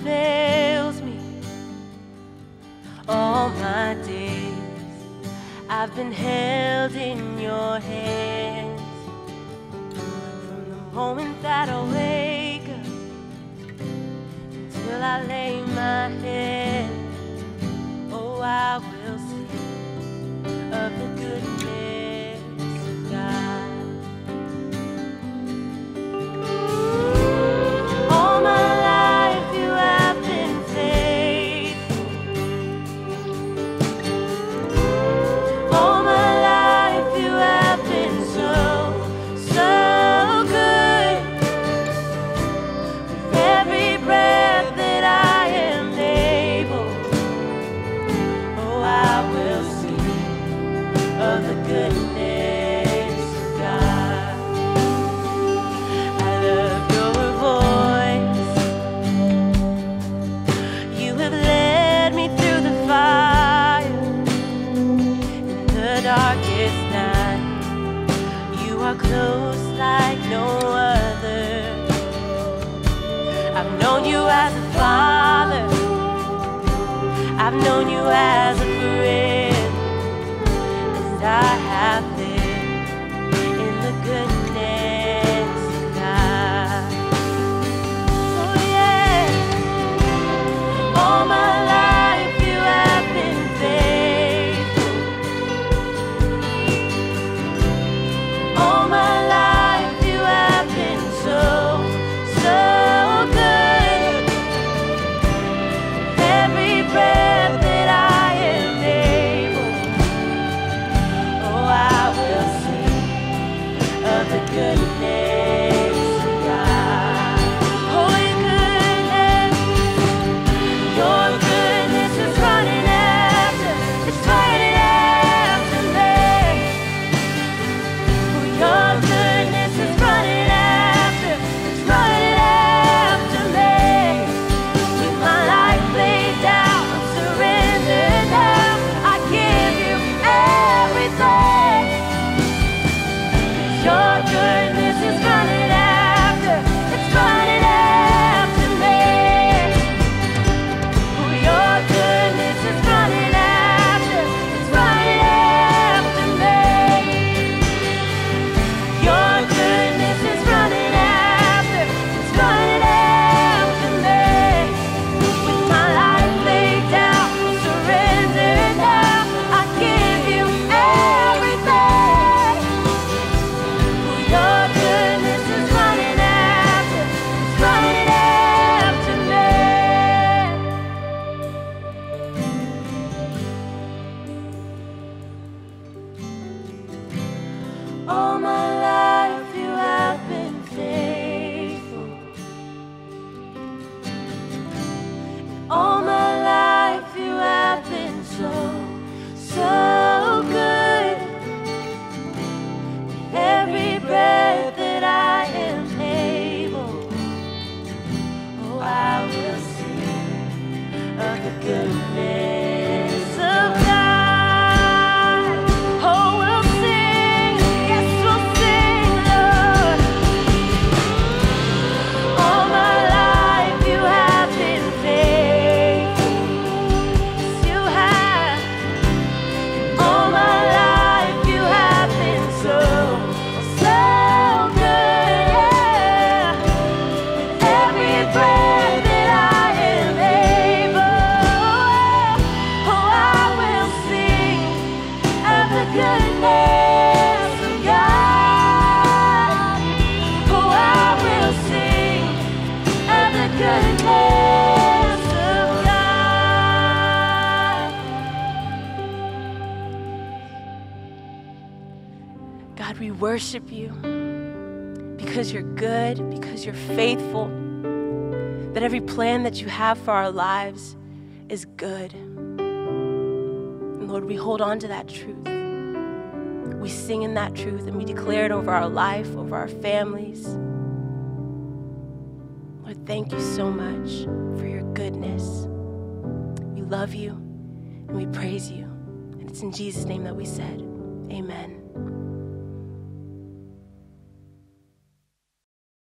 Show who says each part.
Speaker 1: fails me. All my days I've been held in your hands. From the moment that I wake up till I lay my head, oh, I will sing of the goodness of God. All my life you have been faithful. All my life you have been so, so good. With every breath that I am able, oh, I will sing of the goodness of God. I love your voice. You have led me through the fire in the darkest night. You are close like no other. I've known you as a father. I've known you as a friend. I have lived in the goodness of God. Oh yeah. All my life you have been faithful. All my life you have been so, so good. Every breath that I am able, I will sing of the goodness of God. Oh, your goodness is running after, it's running after me. Oh, your goodness is running after, it's running after me. With my life laid down, I'm surrendered now. I give you everything. Your goodness is running after, it's running after me. Oh, your goodness is running after, it's running after me. Your goodness is running after, it's running after me. With my life laid down, surrendered now, I give you everything. Your goodness is running after, it's running after me. All my life you have been faithful. All my life you have been so, so good. Every breath that I am able, oh, I will sing of the goodness of God. Oh, we'll sing, yes, we'll sing, Lord. All my life you have been faithful. Yes, you have. All my life you have been so, so good, yeah. With every breath that I am able, oh, I will sing of the goodness of God. Oh, I will sing of the goodness of God. God, we worship you because you're good, because you're faithful, that every plan that you have for our lives is good. And Lord, we hold on to that truth. We sing in that truth and we declare it over our life, over our families. Lord, thank you so much for your goodness. We love you and we praise you. And it's in Jesus' name that we said, amen.